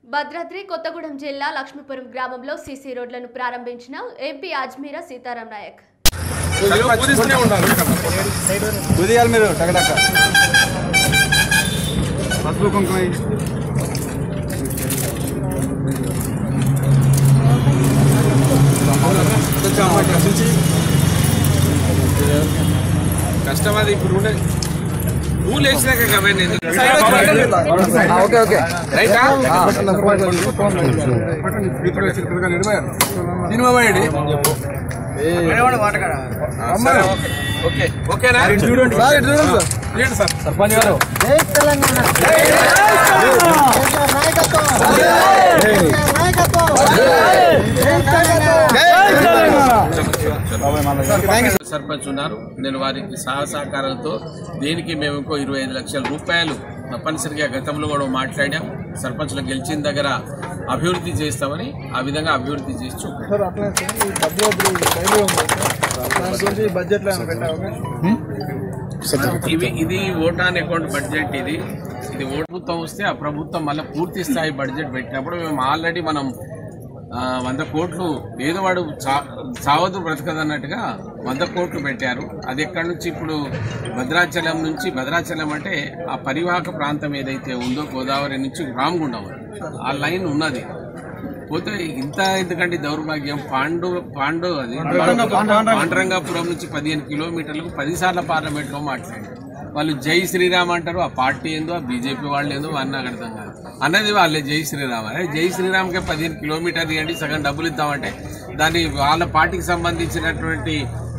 భద్రాద్రి కొత్తగూడెం జిల్లా లక్ష్మీపురం గ్రామంలో సీసీ రోడ్లను ప్రారంభించిన ఎంపీ అజ్మీరా సీతారాం నాయక్. కష్టమది ఇప్పుడు పూలు వేసినాక సర్పంచ్ గారు సర్పంచ్ ఉన్నారు. నేను వారికి సహకారాలతో దీనికి మేము ఇంకో 25 లక్షల రూపాయలు తప్పనిసరిగా గతంలో కూడా మాట్లాడాం. సర్పంచ్లు గెలిచిన దగ్గర అభివృద్ధి చేస్తామని ఆ విధంగా అభివృద్ధి చేసి ఇది ఓట్ ఆన్ అకౌంట్ బడ్జెట్. ఇది ప్రభుత్వం వస్తే ఆ ప్రభుత్వం మళ్ళీ పూర్తి స్థాయి బడ్జెట్ పెట్టినప్పుడు మేము ఆల్రెడీ మనం 100 కోట్లు ఏదో వాడు చావదు బ్రతకదన్నట్టుగా 100 కోట్లు పెట్టారు. అది ఎక్కడి నుంచి ఇప్పుడు భద్రాచలం అంటే ఆ పరివాహక ప్రాంతం ఏదైతే ఉందో గోదావరి నుంచి రామగుండం ఆ లైన్ ఉన్నది. పోతే ఇంత ఎందుకంటే దౌర్భాగ్యం పాండు అది పాండురంగాపురం నుంచి 15 కిలోమీటర్లకు 10 సార్లు పార్లమెంట్లో మాట్లాడారు. వాళ్ళు జై శ్రీరామ్ అంటారు. ఆ పార్టీ ఏందో ఆ బీజేపీ వాళ్ళు ఏందో అన్న అర్థం కాదు అన్నది వాళ్ళే జై శ్రీరామ్. అదే జై శ్రీరామ్కే 15 కిలోమీటర్లు ఇవ్వండి, సగం డబ్బులు ఇద్దామంటే దాన్ని వాళ్ళ పార్టీకి సంబంధించినటువంటి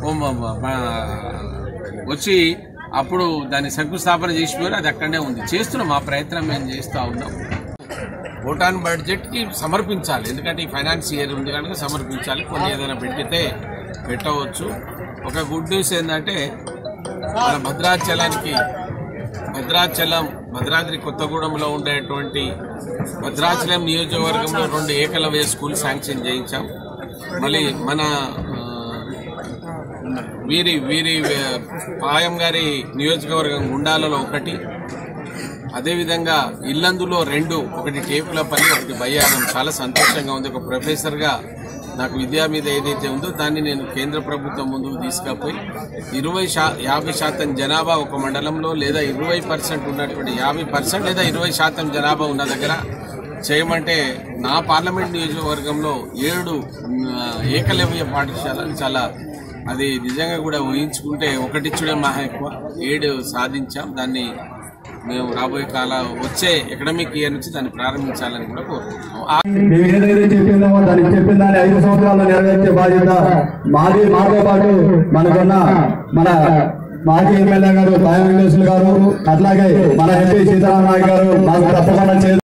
వచ్చి అప్పుడు దాన్ని శంకుస్థాపన చేసిపోయారు. అది అక్కడనే ఉంది. చేస్తున్నాం, ఆ ప్రయత్నం మేము చేస్తూ ఉన్నాం. ఓటాన్ బడ్జెట్కి సమర్పించాలి, ఎందుకంటే ఈ ఫైనాన్స్ ఇయర్ ఉంది కనుక సమర్పించాలి. కొన్ని ఏదైనా పెట్టవచ్చు. ఒక గుడ్ న్యూస్ ఏంటంటే మన భద్రాద్రి కొత్తగూడెంలో ఉండేటువంటి భద్రాచలం నియోజకవర్గంలో 2 ఏకలవ్య స్కూల్ శాంక్షన్ చేయించాం. మళ్ళీ మన వీరి పాయం గారి నియోజకవర్గం గుండాలలో 1, అదేవిధంగా ఇల్లందులో 2, ఒకటి టేపులపల్లి, ఒకటి బయ్యారం. చాలా సంతోషంగా ఉంది. ఒక ప్రొఫెసర్గా నాకు విద్య మీద ఏదైతే ఉందో దాన్ని నేను కేంద్ర ప్రభుత్వం ముందుకు తీసుకుపోయి 50% జనాభా ఒక మండలంలో లేదా 20% ఉన్నటువంటి 50% లేదా 20% జనాభా ఉన్న దగ్గర చేయమంటే నా పార్లమెంట్ నియోజకవర్గంలో 7 ఏకలవ్య పాఠశాలలు చాలా అది నిజంగా కూడా ఊహించుకుంటే ఒకటిచ్చుడే మహా ఎక్కువ 7 సాధించాం. దాన్ని మేము రాబోయే వచ్చే అకాడమిక్ ఇయర్ నుంచి దాన్ని ప్రారంభించాలని కూడా కోరుకుంటున్నాం. మేము ఏదైతే చెప్పిందామో దాన్ని చెప్పిన దాన్ని 5 సంవత్సరాలు నెరవేర్చే బాధ్యత మాతో పాటు మన మాజీ ఎమ్మెల్యే గారు పాయం వెంకటేశ్వర గారు, అట్లాగే మన ఎంపీ సీతారాం నాయక్ గారు మాకు తప్పకుండా